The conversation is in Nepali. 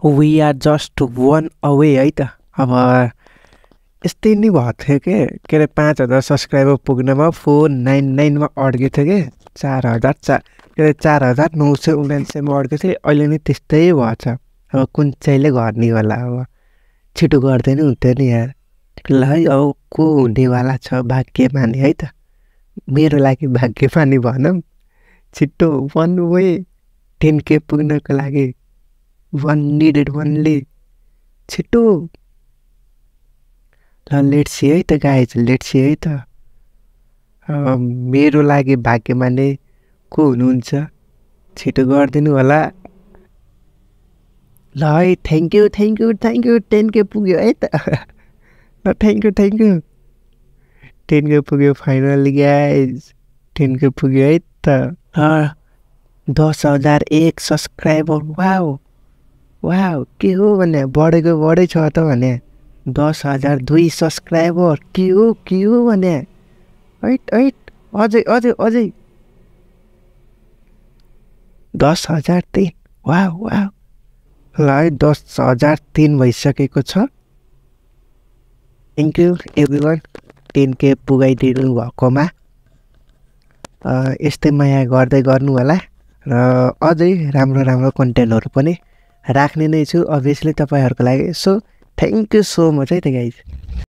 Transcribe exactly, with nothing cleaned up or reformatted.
We are just one away है त। अब यस्तै नै भएको थियो के के अरे पाँच हजार सब्सक्राइबर पुग्नमा फोर नाइन नाइनमा अड्केको थियो कि चार हजार चा के अरे चार हजार नौ सय उनान्सयमा अड्केको थियो। अहिले नै त्यस्तै भएछ। अब कुन चाहिँले गर्ने होला। अब छिटो गर्दै नि हुन्थ्यो नि यार। ल है अब को हुनेवाला छ भाग्यमानी है त। मेरो लागि भाग्यमानी भनौँ। छिटो वान वे टेन के पुग्नको लागि वान निडेड वानले छिटो। ल लेट्स सी है त गाइज, लेट्स सी है त। मेरो लागि भाग्यमानी को हुनुहुन्छ छिटो गरिदिनु होला। ल है thank you thank you thank you ten K पुग्यो है त। ल thank you thank you ten K पुग्यो फाइनली गाइज, टेन के पुग्यो है त। दस हजार एक सब्सक्राइबर वाउ वाउ के हो भने बढेको बढै छ त भने। दस हजार दुई सब्सक्राइबर के हो के हो भने। ऐट ऐट अझै अझै अझै दस हजार तिन वाउ वाउ। ल है दस हजार तिन भइसकेको छ। Thank you everyone ten K पुगाइदिनु भएकोमा। यस्तै माया गर्दै गर्नु होला र अझै राम्रो राम्रो कन्टेन्टहरू पनि राख्ने नै छु अभियसली तपाईँहरूको लागि। So thank you so much है त गाइज।